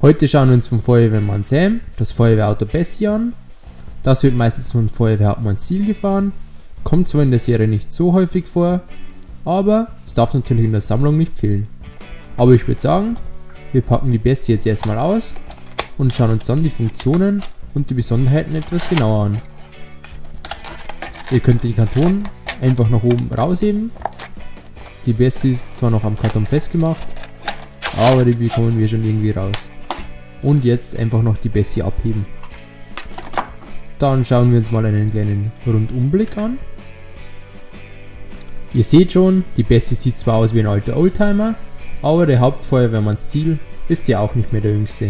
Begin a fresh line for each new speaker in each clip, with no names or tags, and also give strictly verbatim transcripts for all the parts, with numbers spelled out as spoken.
Heute schauen wir uns vom Feuerwehrmann Sam das Feuerwehrauto Bessie an. Das wird meistens von Feuerwehrhauptmann Seal gefahren, kommt zwar in der Serie nicht so häufig vor, aber es darf natürlich in der Sammlung nicht fehlen. Aber ich würde sagen, wir packen die Bessie jetzt erstmal aus und schauen uns dann die Funktionen und die Besonderheiten etwas genauer an. Ihr könnt den Karton einfach nach oben rausheben. Die Bessie ist zwar noch am Karton festgemacht, aber die bekommen wir schon irgendwie raus. Und jetzt einfach noch die Bessie abheben. Dann schauen wir uns mal einen kleinen Rundumblick an. Ihr seht schon, die Bessie sieht zwar aus wie ein alter Oldtimer, aber der Hauptfeuerwehrmanns Ziel ist ja auch nicht mehr der jüngste.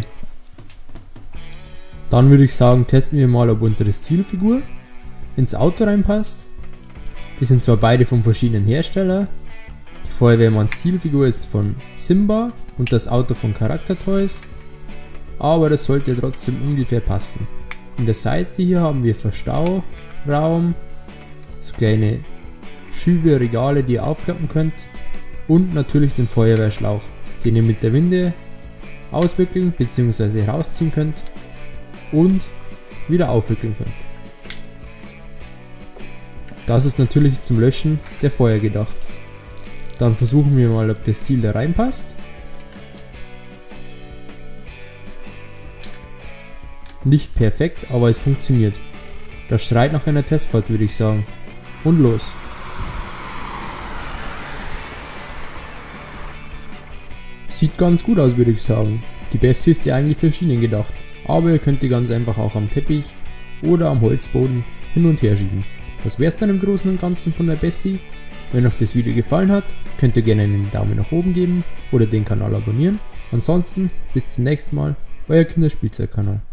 Dann würde ich sagen, testen wir mal, ob unsere Stilfigur ins Auto reinpasst. Die sind zwar beide von verschiedenen Herstellern. Die Feuerwehrmanns Stilfigur ist von Simba und das Auto von Charakter Toys, aber das sollte trotzdem ungefähr passen. In der Seite hier haben wir Verstauraum, so kleine Schieberegale, die ihr aufklappen könnt, und natürlich den Feuerwehrschlauch, den ihr mit der Winde auswickeln bzw. rausziehen könnt und wieder aufwickeln könnt. Das ist natürlich zum Löschen der Feuer gedacht. Dann versuchen wir mal, ob der Stil da reinpasst. Nicht perfekt, aber es funktioniert. Das schreit nach einer Testfahrt, würde ich sagen. Und los! Sieht ganz gut aus, würde ich sagen. Die Bessie ist ja eigentlich für Schienen gedacht, aber ihr könnt die ganz einfach auch am Teppich oder am Holzboden hin und her schieben. Das wäre es dann im Großen und Ganzen von der Bessie. Wenn euch das Video gefallen hat, könnt ihr gerne einen Daumen nach oben geben oder den Kanal abonnieren. Ansonsten bis zum nächsten Mal, euer Kinderspielzeugkanal.